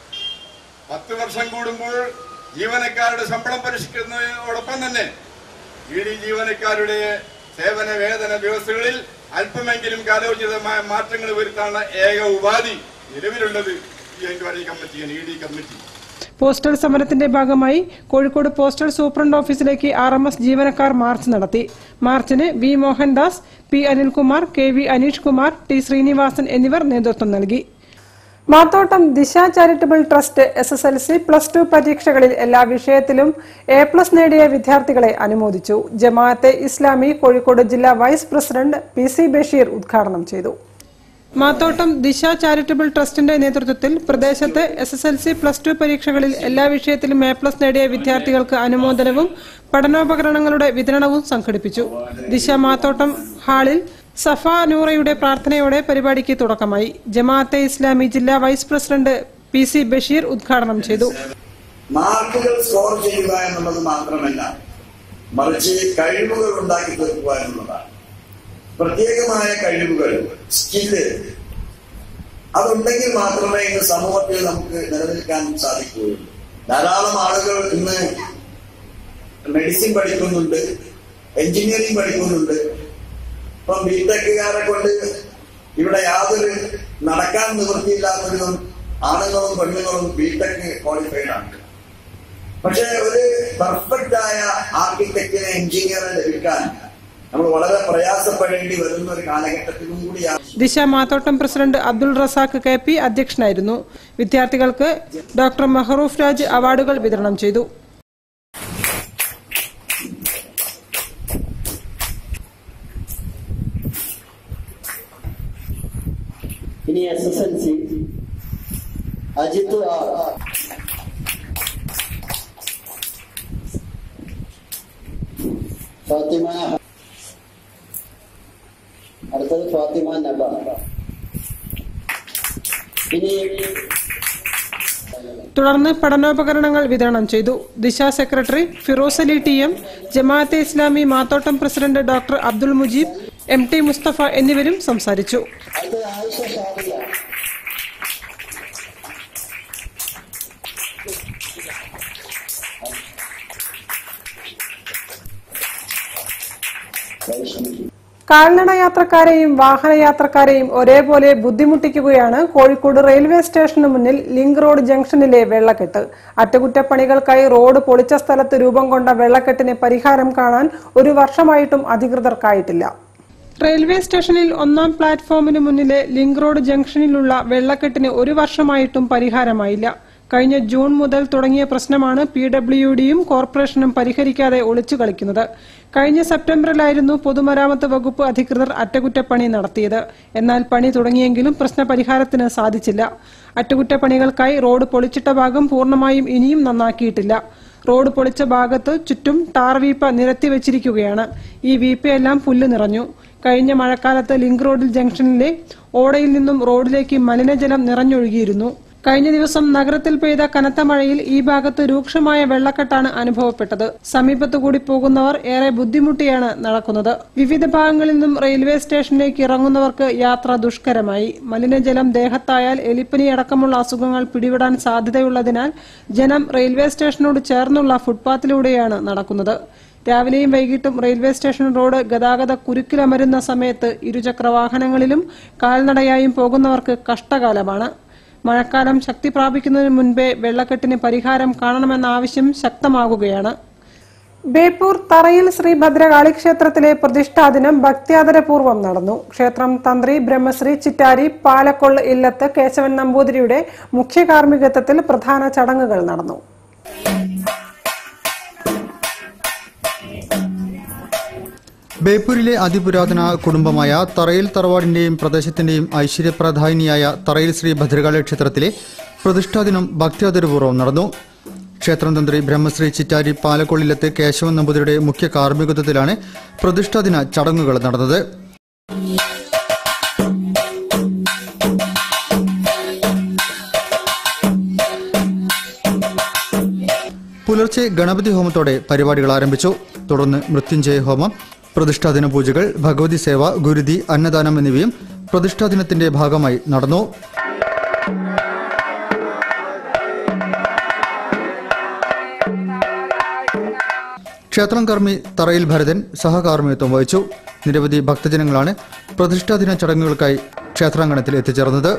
പത്ത് വർഷം കൂടുമ്പോൾ ജീവനക്കാരുടെ ശമ്പളം പരിഷ്കരിക്കുന്നതോടൊപ്പം തന്നെ ഇ ഡി ജീവനക്കാരുടെ സേവന വേതന വ്യവസ്ഥകളിൽ അല്പമെങ്കിലും കാലോചിതമായ മാറ്റങ്ങൾ വരുത്താനുള്ള ഏക ഉപാധി നിലവിലുള്ളത് ഈ എൻക്വയറി കമ്മിറ്റിയാണ്, ഇ ഡി കമ്മിറ്റി. പോസ്റ്റൽ സമരത്തിന്റെ ഭാഗമായി കോഴിക്കോട് പോസ്റ്റൽ സൂപ്രണ്ട് ഓഫീസിലേക്ക് ആർ എം എസ് ജീവനക്കാർ മാർച്ച് നടത്തി. മാർച്ചിന് V Mohandas, P Anilkumar, K V Aneesh Kumar, T Srinivasan എന്നിവർ നേതൃത്വം നൽകി. Mathottam Disha charitable trust S S L C plus two പരീക്ഷകളിൽ എല്ലാ വിഷയത്തിലും എ പ്ലസ് നേടിയ വിദ്യാർത്ഥികളെ അനുമോദിച്ചു. ജമാഅത്തെ ഇസ്ലാമി കോഴിക്കോട് ജില്ലാ vice president P C Basheer ഉദ്ഘാടനം ചെയ്തു. മാത്തോട്ടം ദിശ ചാരിറ്റബിൾ ട്രസ്റ്റിന്റെ നേതൃത്വത്തിൽ പ്രദേശത്ത് S S L C plus two പരീക്ഷകളിൽ എല്ലാ വിഷയത്തിലും എ പ്ലസ് നേടിയ വിദ്യാർത്ഥികൾക്ക് അനുമോദനവും പഠനോപകരണങ്ങളുടെ വിതരണവും സംഘടിപ്പിച്ചു. ദിശ മാത്തോട്ടം ഹാളിൽ സഫ നൂറയുടെ പ്രാർത്ഥനയോടെ പരിപാടിക്ക് തുടക്കമായി. ജമാഅത്തെ ഇസ്ലാമി ജില്ലാ vice president P C Basheer ഉദ്ഘാടനം ചെയ്തു. മാർക്കുകൾ സ്കോർ ചെയ്യുക എന്നുള്ളത് മാത്രമല്ല, മറിച്ച് കഴിവുകൾ ഉണ്ടാക്കി തീർക്കുക എന്നുള്ളതാണ്. പ്രത്യേകമായ കഴിവുകൾ, സ്കില്ല്, അതുണ്ടെങ്കിൽ മാത്രമേ ഇന്ന് സമൂഹത്തിൽ നമുക്ക് നിലനിൽക്കാൻ സാധിക്കുകയുള്ളൂ. ധാരാളം ആളുകൾ ഇന്ന് മെഡിസിൻ പഠിക്കുന്നുണ്ട്, എഞ്ചിനീയറിംഗ് പഠിക്കുന്നുണ്ട്. ഇപ്പം ബിടെക്കുകാരെ കൊണ്ട് ഇവിടെ യാതൊരു നടക്കാൻ നിവൃത്തിയില്ലാത്തവരും ആണുങ്ങളും പെണ്ണുങ്ങളും ബിടെക് ക്വാളിഫൈഡ് ആണ്. പക്ഷെ ഒരു പെർഫെക്റ്റ് ആയ ആർക്കിടെക്റ്റിനെ, എഞ്ചിനീയറെ ലഭിക്കാൻ നമ്മൾ വളരെ പ്രയാസപ്പെടേണ്ടി വരുന്ന ഒരു കാലഘട്ടത്തിലും കൂടിയാണ്. Disha Mathottam president Abdul Razak K P അധ്യക്ഷനായിരുന്നു. വിദ്യാർത്ഥികൾക്ക് ഡോക്ടർ മഹറൂഫ് രാജ് അവാർഡുകൾ വിതരണം ചെയ്തു. ഇനി S S L C Ajith R, Fathima, അടുത്തത് ഫാത്തിമ നബ. ഇനി തുടർന്ന് പഠനോപകരണങ്ങൾ വിതരണം ചെയ്തു. Disha secretary Firoz Ali T M, Jamaate Islami Mathottam president doctor Abdul Mujeeb, M T Mustafa എന്നിവരും സംസാരിച്ചു. കാൽനട യാത്രക്കാരെയും വാഹനയാത്രക്കാരെയും ഒരേപോലെ ബുദ്ധിമുട്ടിക്കുകയാണ് കോഴിക്കോട് റെയിൽവേ സ്റ്റേഷന് മുന്നിൽ ലിങ്ക് റോഡ് ജംഗ്ഷനിലെ വെള്ളക്കെട്ട്. അറ്റകുറ്റപ്പണികൾക്കായി റോഡ് പൊളിച്ച സ്ഥലത്ത് രൂപം കൊണ്ട വെള്ളക്കെട്ടിന് പരിഹാരം കാണാൻ ഒരു വർഷമായിട്ടും അധികൃതർക്കായിട്ടില്ല. റെയിൽവേ സ്റ്റേഷനിൽ ഒന്നാം പ്ലാറ്റ്ഫോമിന് മുന്നിലെ ലിങ്ക് റോഡ് ജംഗ്ഷനിലുള്ള വെള്ളക്കെട്ടിന് ഒരു വർഷമായിട്ടും പരിഹാരമായില്ല. കഴിഞ്ഞ ജൂൺ മുതൽ തുടങ്ങിയ പ്രശ്നമാണ് പി ഡബ്ല്യു ഡിയും കോർപ്പറേഷനും പരിഹരിക്കാതെ ഒളിച്ചു കളിക്കുന്നത്. കഴിഞ്ഞ സെപ്റ്റംബറിലായിരുന്നു പൊതുമരാമത്ത് വകുപ്പ് അധികൃതർ അറ്റകുറ്റപ്പണി നടത്തിയത്. എന്നാൽ പണി തുടങ്ങിയെങ്കിലും പ്രശ്നപരിഹാരത്തിന് സാധിച്ചില്ല. അറ്റകുറ്റപ്പണികൾക്കായി റോഡ് പൊളിച്ചിട്ട ഭാഗം പൂർണ്ണമായും ഇനിയും നന്നാക്കിയിട്ടില്ല. റോഡ് പൊളിച്ച ഭാഗത്ത് ചുറ്റും ടാർ വീപ്പ നിരത്തിവച്ചിരിക്കുകയാണ്. ഈ വീപ്പയെല്ലാം പുല്ല് നിറഞ്ഞു. കഴിഞ്ഞ മഴക്കാലത്ത് ലിങ്ക് റോഡിൽ ജംഗ്ഷനിലെ ഓടയിൽ നിന്നും റോഡിലേക്ക് മലിനജലം നിറഞ്ഞൊഴുകിയിരുന്നു. കഴിഞ്ഞ ദിവസം നഗരത്തിൽ പെയ്ത കനത്ത മഴയിൽ ഈ ഭാഗത്ത് രൂക്ഷമായ വെള്ളക്കെട്ടാണ് അനുഭവപ്പെട്ടത്. സമീപത്തുകൂടി പോകുന്നവർ ഏറെ ബുദ്ധിമുട്ടിയാണ് നടക്കുന്നത്. വിവിധ ഭാഗങ്ങളിൽ നിന്നും റെയിൽവേ സ്റ്റേഷനിലേക്ക് ഇറങ്ങുന്നവർക്ക് യാത്ര ദുഷ്കരമായി. മലിനജലം ദേഹത്തായാൽ എലിപ്പനി അടക്കമുള്ള അസുഖങ്ങൾ പിടിപെടാൻ സാധ്യതയുള്ളതിനാൽ ജനം റെയിൽവേ സ്റ്റേഷനോട് ചേർന്നുള്ള ഫുട്പാത്തിലൂടെയാണ് നടക്കുന്നത്. രാവിലെയും വൈകിട്ടും റെയിൽവേ സ്റ്റേഷൻ റോഡ് ഗതാഗത കുരുക്കിലമരുന്ന സമയത്ത് ഇരുചക്ര വാഹനങ്ങളിലും കാൽനടയായും പോകുന്നവർക്ക് കഷ്ടകാലമാണ്. മഴക്കാലം ശക്തി പ്രാപിക്കുന്നതിന് മുൻപേ വെള്ളക്കെട്ടിന് പരിഹാരം കാണണമെന്ന ആവശ്യം ശക്തമാകുകയാണ്. ബേപ്പൂർ തറയിൽ ശ്രീ ഭദ്രകാളി ക്ഷേത്രത്തിലെ പ്രതിഷ്ഠാദിനം ഭക്ത്യാദരപൂർവ്വം നടന്നു. ക്ഷേത്രം തന്ത്രി ബ്രഹ്മശ്രീ ചിറ്റാരി പാലക്കൊള്ള ഇല്ലത്ത് കേശവൻ നമ്പൂതിരിയുടെ മുഖ്യ കാർമ്മികത്വത്തിൽ പ്രധാന ചടങ്ങുകൾ നടന്നു. ബേപ്പൂരിലെ അതിപുരാതന കുടുംബമായ തറയിൽ തറവാടിന്റെയും പ്രദേശത്തിന്റെയും ഐശ്വര്യപ്രധായിനിയായ തറയിൽ ശ്രീ ഭദ്രകാളി ക്ഷേത്രത്തിലെ പ്രതിഷ്ഠാദിനം ഭക്ത്യാദരപൂർവ്വം നടന്നു. ക്ഷേത്രം തന്ത്രി ബ്രഹ്മശ്രീ ചിറ്റാരി പാലക്കൊള്ളിലത്ത് കേശവൻ നമ്പൂതിരിയുടെ മുഖ്യ കാർമ്മികത്വത്തിലാണ് പ്രതിഷ്ഠാദിന ചടങ്ങുകൾ നടന്നത്. പുലർച്ചെ ഗണപതി ഹോമത്തോടെ പരിപാടികൾ ആരംഭിച്ചു. തുടർന്ന് മൃത്യുഞ്ജയ ഹോമം, പ്രതിഷ്ഠാദിന പൂജകൾ, ഭഗവതി സേവ, ഗുരുതി, അന്നദാനം എന്നിവയും പ്രതിഷ്ഠാദിനത്തിന്റെ ഭാഗമായി നടന്നു. ക്ഷേത്രം കർമ്മി തറയിൽ ഭരതൻ സഹകാർമ്മികത്വം വഹിച്ചു. നിരവധി ഭക്തജനങ്ങളാണ് പ്രതിഷ്ഠാദിന ചടങ്ങുകൾക്കായി ക്ഷേത്രാങ്കണത്തിൽ എത്തിച്ചേർന്നത്.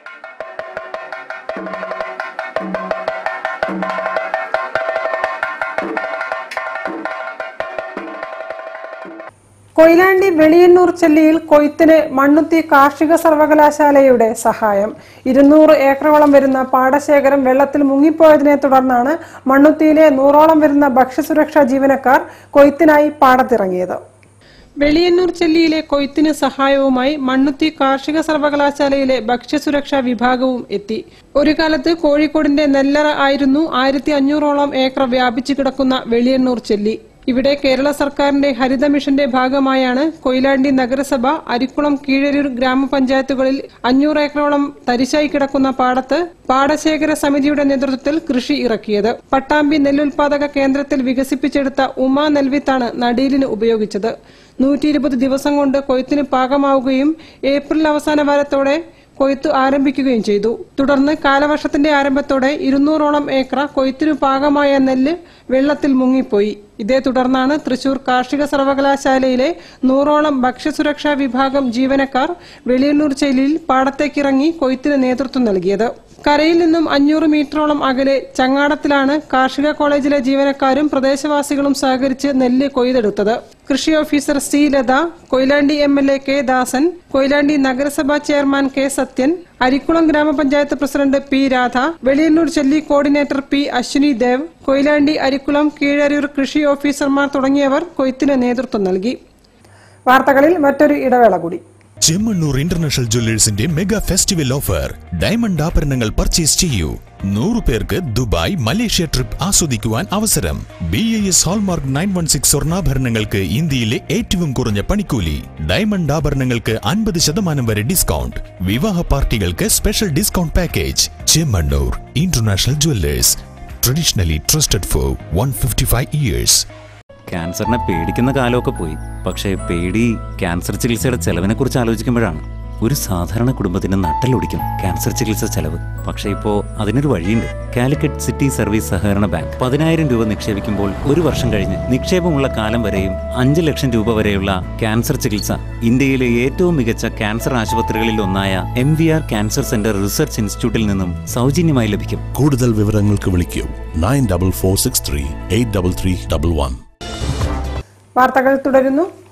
കൊയിലാണ്ടി വെളിയന്നൂർ ചെല്ലിയിൽ കൊയ്ത്തിന് മണ്ണുത്തി കാർഷിക സർവകലാശാലയുടെ സഹായം. ഇരുന്നൂറ് ഏക്കറോളം വരുന്ന പാടശേഖരം വെള്ളത്തിൽ മുങ്ങിപ്പോയതിനെ തുടർന്നാണ് മണ്ണുത്തിയിലെ നൂറോളം വരുന്ന ഭക്ഷ്യസുരക്ഷാ ജീവനക്കാർ കൊയ്ത്തിനായി പാടത്തിറങ്ങിയത്. വെളിയന്നൂർ ചെല്ലിയിലെ കൊയ്ത്തിന് സഹായവുമായി മണ്ണുത്തി കാർഷിക സർവകലാശാലയിലെ ഭക്ഷ്യസുരക്ഷാ വിഭാഗവും എത്തി. ഒരു കാലത്ത് കോഴിക്കോടിന്റെ നെല്ലറ ആയിരുന്നു ആയിരത്തി അഞ്ഞൂറോളം ഏക്കർ വ്യാപിച്ചു കിടക്കുന്ന വെളിയന്നൂർ ചെല്ലി. ഇവിടെ കേരള സർക്കാരിന്റെ ഹരിത മിഷന്റെ ഭാഗമായാണ് കൊയിലാണ്ടി നഗരസഭ അരിക്കുളം കീഴരൂർ ഗ്രാമപഞ്ചായത്തുകളിൽ അഞ്ഞൂറ് ഏക്കറോളം തരിശായി കിടക്കുന്ന പാടത്ത് പാടശേഖര സമിതിയുടെ നേതൃത്വത്തിൽ കൃഷി ഇറക്കിയത്. പട്ടാമ്പി നെല്ലുൽപാദക കേന്ദ്രത്തിൽ വികസിപ്പിച്ചെടുത്ത ഉമാ നെൽവിത്താണ് നടീലിന് ഉപയോഗിച്ചത്. നൂറ്റി ഇരുപത് ദിവസം കൊണ്ട് കൊയ്ത്തിന് പാകമാവുകയും ഏപ്രിൽ അവസാന വാരത്തോടെ കൊയ്ത്ത് ആരംഭിക്കുകയും ചെയ്തു. തുടർന്ന് കാലവർഷത്തിന്റെ ആരംഭത്തോടെ ഇരുന്നൂറോളം ഏക്കർ കൊയ്ത്തിനു പാകമായ നെല്ല് വെള്ളത്തിൽ മുങ്ങിപ്പോയി. ഇതേ തുടർന്നാണ് തൃശൂർ കാർഷിക സർവകലാശാലയിലെ നൂറോളം ഭക്ഷ്യസുരക്ഷാ വിഭാഗം ജീവനക്കാർ വെളിയന്നൂർ ചെല്ലിയിൽ പാടത്തേക്കിറങ്ങി കൊയ്ത്തിന് നേതൃത്വം നൽകിയത്. കരയിൽ നിന്നും അഞ്ഞൂറ് മീറ്ററോളം അകലെ ചങ്ങാടത്തിലാണ് കാർഷിക കോളേജിലെ ജീവനക്കാരും പ്രദേശവാസികളും സഹകരിച്ച് നെല്ല് കൊയ്തെടുത്തത്. കൃഷി officer C Latha, Koyilandy M L A K Dasan, Koyilandy നഗരസഭാ ചെയർമാൻ കെ സത്യൻ, അരിക്കുളം ഗ്രാമപഞ്ചായത്ത് president P Radha, Veliyannur Chelli coordinator P Aswini Dev, Koyilandy Arikkulam Keezharur കൃഷി ഓഫീസർമാർ തുടങ്ങിയവർ കൊയ്ത്തിന് നേതൃത്വം നൽകി. വാർത്തകളിൽ മറ്റൊരു ഇടവേള കൂടി. ചെമ്മണ്ണൂർ ഇന്റർനാഷണൽ ജ്വല്ലേഴ്സിന്റെ മെഗാ ഫെസ്റ്റിവൽ ഓഫർ. ഡയമണ്ട് ആഭരണങ്ങൾ പർച്ചേസ് ചെയ്യൂ. നൂറു പേർക്ക് ദുബായ്, മലേഷ്യ ട്രിപ്പ് ആസ്വദിക്കുവാൻ അവസരം. B I S hallmark nine one six സ്വർണ്ണാഭരണങ്ങൾക്ക് ഇന്ത്യയിലെ ഏറ്റവും കുറഞ്ഞ പണിക്കൂലി. ഡയമണ്ട് ആഭരണങ്ങൾക്ക് അൻപത് ശതമാനം വരെ ഡിസ്കൗണ്ട്. വിവാഹ പാർട്ടികൾക്ക് special discount package. Chemmanur international jewellers, traditionally trusted for one fifty five years. ക്യാൻസറിനെ പേടിക്കുന്ന കാലമൊക്കെ പോയി. പക്ഷേ പേടി ക്യാൻസർ ചികിത്സയുടെ ചെലവിനെ കുറിച്ച് ആലോചിക്കുമ്പോഴാണ്. ഒരു സാധാരണ കുടുംബത്തിന് നട്ടലൊടിക്കും ക്യാൻസർ ചികിത്സ ചെലവ്. പക്ഷേ ഇപ്പോ അതിനൊരു വഴിയുണ്ട്. കാലിക്കറ്റ് സിറ്റി സർവീസ് സഹകരണ ബാങ്ക് പതിനായിരം രൂപ നിക്ഷേപിക്കുമ്പോൾ ഒരു വർഷം കഴിഞ്ഞ് നിക്ഷേപമുള്ള കാലം വരെയും അഞ്ച് ലക്ഷം രൂപ വരെയുള്ള ക്യാൻസർ ചികിത്സ ഇന്ത്യയിലെ ഏറ്റവും മികച്ച ക്യാൻസർ ആശുപത്രികളിൽ ഒന്നായ M V R cancer centre research ഇൻസ്റ്റിറ്റ്യൂട്ടിൽ നിന്നും സൗജന്യമായി ലഭിക്കും. കൂടുതൽ വിവരങ്ങൾക്ക് വിളിക്കൂ nine double four six three eight double three double one. വാർത്തകൾ തുടരുന്നു.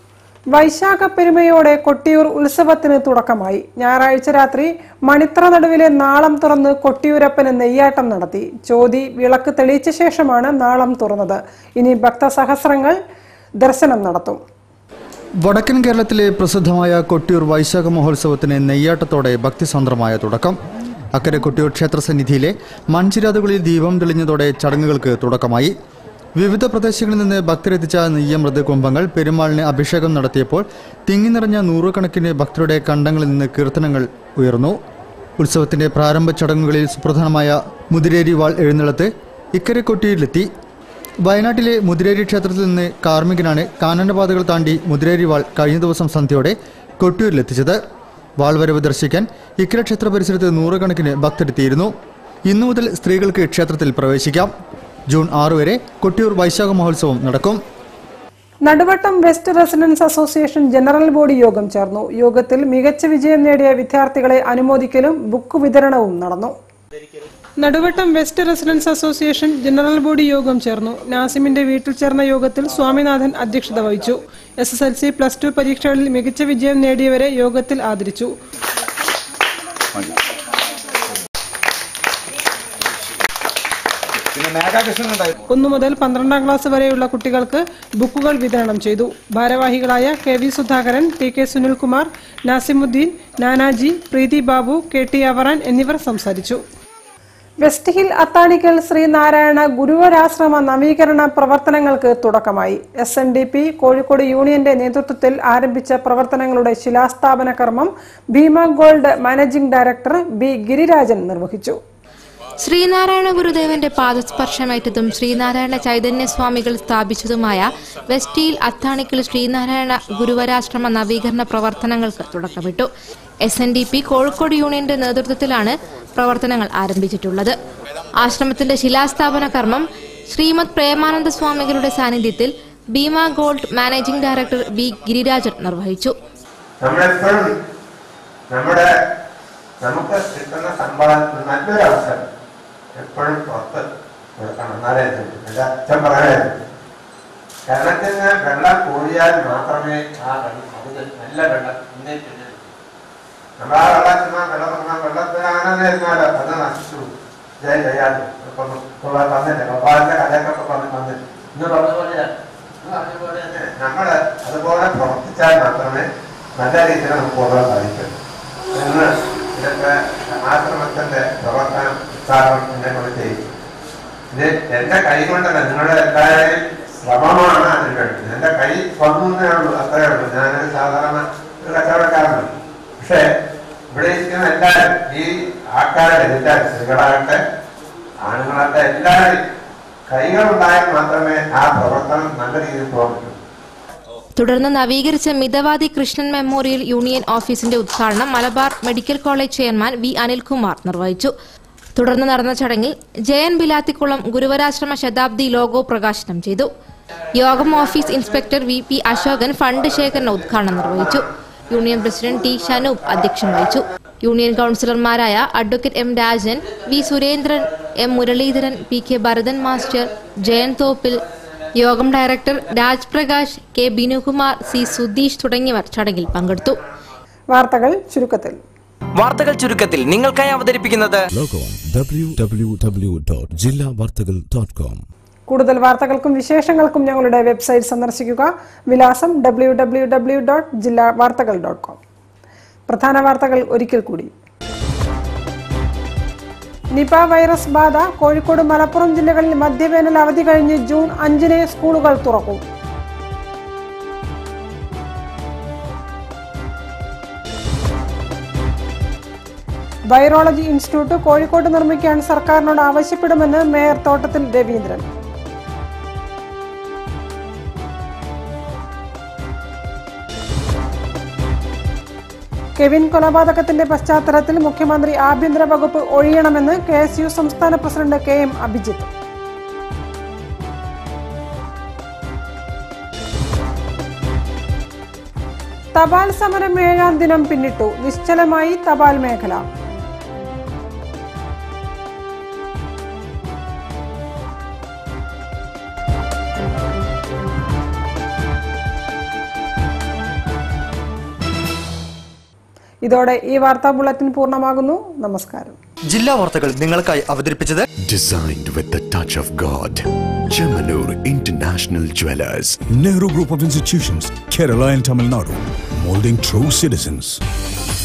വൈശാഖ പെരുമയോടെ കൊട്ടിയൂർ ഉത്സവത്തിന് തുടക്കമായി. ഞായറാഴ്ച രാത്രി മണിത്ര നടുവിലെ നാളം തുറന്ന് കൊട്ടിയൂരപ്പന് നെയ്യാട്ടം നടത്തി. ചോതി വിളക്ക് തെളിയിച്ച ശേഷമാണ് നാളം തുറന്നത്. ഇനി ഭക്തസഹസ്രങ്ങൾ ദർശനം നടത്തും. വടക്കൻ കേരളത്തിലെ പ്രസിദ്ധമായ കൊട്ടിയൂർ വൈശാഖ മഹോത്സവത്തിന് നെയ്യാട്ടത്തോടെ ഭക്തിസാന്ദ്രമായ തുടക്കം. അക്കരെ കൊട്ടിയൂർ ക്ഷേത്രസന്നിധിയിലെ മൺചിരാതുകളിൽ ദീപം തെളിഞ്ഞതോടെ ചടങ്ങുകൾക്ക് തുടക്കമായി. വിവിധ പ്രദേശങ്ങളിൽ നിന്ന് ഭക്തരെത്തിച്ച നെയ്യമൃത് കുംഭങ്ങൾ പെരുമാളിന് അഭിഷേകം നടത്തിയപ്പോൾ തിങ്ങി നിറഞ്ഞ നൂറുകണക്കിന് ഭക്തരുടെ കണ്ടങ്ങളിൽ നിന്ന് കീർത്തനങ്ങൾ ഉയർന്നു. ഉത്സവത്തിന്റെ പ്രാരംഭ ചടങ്ങുകളിൽ സുപ്രധാനമായ മുതിരേരി വാൾ എഴുന്നള്ളത്ത് ഇക്കരെ കൊട്ടിയൂരിലെത്തി. വയനാട്ടിലെ മുതിരേരി ക്ഷേത്രത്തിൽ നിന്ന് കാർമികനാണ് കാനനപാതകൾ താണ്ടി മുതിരേരി വാൾ കഴിഞ്ഞ ദിവസം സന്ധ്യയോടെ കൊട്ടിയൂരിലെത്തിച്ചത്. വാൾവരവ് ദർശിക്കാൻ ഇക്കരെ ക്ഷേത്ര പരിസരത്ത് നൂറുകണക്കിന് ഭക്തരെത്തിയിരുന്നു. ഇന്നു മുതൽ സ്ത്രീകൾക്ക് ക്ഷേത്രത്തിൽ പ്രവേശിക്കാം. ജൂൺ ആറ് വരെ കൊട്ടിയൂർ വൈശാഖ മഹോത്സവം നടക്കും. Naduvattam west residence association general body യോഗം ചേർന്നു. യോഗത്തിൽ മികച്ച വിജയം നേടിയ വിദ്യാർത്ഥികളെ അനുമോദിക്കലും ബുക്ക് വിതരണവും നടന്നു. Naduvattam west residence association general body യോഗം ചേർന്നു. നാസിമിന്റെ വീട്ടിൽ ചേർന്ന യോഗത്തിൽ സ്വാമിനാഥൻ അധ്യക്ഷത വഹിച്ചു. S S L C plus two പരീക്ഷകളിൽ മികച്ച വിജയം നേടിയവരെ യോഗത്തിൽ ആദരിച്ചു. ഒന്നു മുതൽ പന്ത്രണ്ടാം ക്ലാസ് വരെയുള്ള കുട്ടികൾക്ക് ബുക്കുകൾ വിതരണം ചെയ്തു. ഭാരവാഹികളായ K V Sudhakaran, T K Sunilkumar, Nasimuddin, Nanaji, Preethi Babu, K T Avaran എന്നിവർ സംസാരിച്ചു. വെസ്റ്റ് ഹിൽ അത്താണിക്കൽ ശ്രീനാരായണ ഗുരുവരാശ്രമ നവീകരണ പ്രവർത്തനങ്ങൾക്ക് തുടക്കമായി. S N D P Kozhikode യൂണിയന്റെ നേതൃത്വത്തിൽ ആരംഭിച്ച പ്രവർത്തനങ്ങളുടെ ശിലാസ്ഥാപന കർമ്മം Bhima gold managing director B Girirajan നിർവഹിച്ചു. ശ്രീനാരായണ ഗുരുദേവന്റെ പാദസ്പർശമേറ്റതും ശ്രീനാരായണ ചൈതന്യസ്വാമികൾ സ്ഥാപിച്ചതുമായ വെസ്റ്റ് ഹിൽ അത്താണിക്കൽ ശ്രീനാരായണ ഗുരുവരാശ്രമ നവീകരണ പ്രവർത്തനങ്ങൾക്ക് തുടക്കമിട്ടു. S N D P Kozhikode യൂണിയന്റെ നേതൃത്വത്തിലാണ് പ്രവർത്തനങ്ങൾ ആരംഭിച്ചിട്ടുള്ളത്. ആശ്രമത്തിന്റെ ശിലാസ്ഥാപന കർമ്മം ശ്രീമദ് പ്രേമാനന്ദ സ്വാമികളുടെ സാന്നിധ്യത്തിൽ Bhima gold managing director B Girirajan നിർവഹിച്ചു. നമ്മുടെ നമുക്ക് കിട്ടുന്ന സമ്പാദനത്തിന് നല്ലൊരു അവസരം എപ്പോഴും പുറത്ത് കൊടുക്കണം. എന്നാലേ എൻ്റെ അച്ഛൻ പറയാനായിരുന്നു, കിണറ്റിൽ നിന്ന് വെള്ളം കൂടിയാൽ മാത്രമേ ആ വെള്ളം അത് നല്ല വെള്ളം മുന്നേറ്റ് നമ്മൾ ആ വെള്ളം ചെന്നാൽ വെള്ളം പറഞ്ഞാൽ വെള്ളത്തിന് അങ്ങനെ ഇരുന്നാലോ അത് നശിച്ചു ജയ ചെയ്യാതെ വന്നില്ല ഗോപാലിന്റെ കഥയൊക്കെ പറഞ്ഞ് വന്നില്ല ഇന്ന് പറഞ്ഞ പോലെ അതുപോലെ തന്നെ നമ്മൾ അതുപോലെ പ്രവർത്തിച്ചാൽ മാത്രമേ നല്ല രീതിയിൽ നമുക്ക് പോകാൻ സാധിക്കൂ എന്ന് ഇതൊക്കെ ആശ്രമത്തിന്റെ പ്രവർത്തനം ഉത്സാഹം എന്നെ കൊണ്ട് ചെയ്യും. ഇത് എന്റെ കൈ കൊണ്ടല്ല, നിങ്ങളുടെ എല്ലാവരെയും ശ്രമമാണ് അതിന് വേണ്ടത്. എന്റെ കൈ വന്നേ ഉള്ളൂ, അത്രയേ ഉള്ളൂ. ഞാനൊരു സാധാരണ ഒരു കച്ചവടക്കാരനാണ്. പക്ഷെ ഇവിടെ ഇരിക്കുന്ന എല്ലാവരും, ഈ ആൾക്കാരുടെ എല്ലാവരും, സ്ത്രീകളാകട്ടെ ആണുങ്ങളാകട്ടെ, എല്ലാവരും കൈകളുണ്ടായാൽ മാത്രമേ ആ പ്രവർത്തനം നല്ല രീതിയിൽ പോകൂ. തുടർന്ന് നവീകരിച്ച മിതവാദി കൃഷ്ണൻ മെമ്മോറിയൽ യൂണിയൻ ഓഫീസിന്റെ ഉദ്ഘാടനം Malabar medical college chairman V Anilkumar നിർവഹിച്ചു. തുടർന്ന് നടന്ന ചടങ്ങിൽ ജയൻ ബിലാത്തിക്കുളം ഗുരുവരാശ്രമ ശതാബ്ദി ലോഗോ പ്രകാശനം ചെയ്തു. യോഗം office inspector V P Ashokan fund ശേഖരണ ഉദ്ഘാടനം നിർവഹിച്ചു. യൂണിയൻ പ്രസിഡന്റ് ടി ഷനൂബ് അധ്യക്ഷം വഹിച്ചു. യൂണിയൻ കൌൺസിലർമാരായ advocate M Rajan, V Surendran, M Muraleedharan, P K Bharathan master, Jayan Thoppil, യോഗം director Raj Prakash, K Binukumar, C Sudheesh തുടങ്ങിയവർ ചടങ്ങിൽ പങ്കെടുത്തു. വാർത്തകൾ ചുരുക്കത്തിൽ വാർത്തകൾ ചുരുക്കത്തിൽ നിങ്ങൾക്കായി അവതരിപ്പിക്കുന്നത് W W W dot Jillavarthakal dot com. കൂടുതൽ വാർത്തകൾക്കും വിശേഷങ്ങൾക്കും ഞങ്ങളുടെ വെബ്സൈറ്റ് സന്ദർശിക്കുക. വിലാസം ഡബ്ല്യൂ ഡബ്ല്യൂ ഡബ്ല്യൂ ഡോട്ട് ജില്ലാ വാർത്തകൾ ഡോട്ട് കോം. പ്രധാന വാർത്തകൾ ഒരിക്കൽ കൂടി. നിപ വൈറസ് ബാധ കോഴിക്കോട്, മലപ്പുറം ജില്ലകളിൽ മധ്യവേനൽ അവധി കഴിഞ്ഞ് ജൂൺ അഞ്ചിന് സ്കൂളുകൾ തുറക്കും. വൈറോളജി ഇൻസ്റ്റിറ്റ്യൂട്ട് കോഴിക്കോട് നിർമ്മിക്കാൻ സർക്കാരിനോട് ആവശ്യപ്പെടുമെന്ന് മേയർ തോട്ടത്തിൽ രവീന്ദ്രൻ. കെവിൻ കൊലപാതകത്തിന്റെ പശ്ചാത്തലത്തിൽ മുഖ്യമന്ത്രി ആഭ്യന്തര വകുപ്പ് ഒഴിയണമെന്ന് കെ എസ് യു സംസ്ഥാന പ്രസിഡന്റ് കെ എം അഭിജിത്ത്. തപാൽ സമരം ഏഴാം ദിനം പിന്നിട്ടു. നിശ്ചലമായി തപാൽ മേഖല. ഇതോടെ ഈ വാർത്താ ബുള്ളറ്റിൻ പൂർണ്ണമാകുന്നു. നമസ്കാരം. ജില്ലാ വാർത്തകൾ നിങ്ങൾക്കായി അവതരിപ്പിച്ചത് Designed with the touch of God. Chemanur International Jewelers. Nehru Group of Institutions, Kerala and Tamil Nadu. Molding true citizens.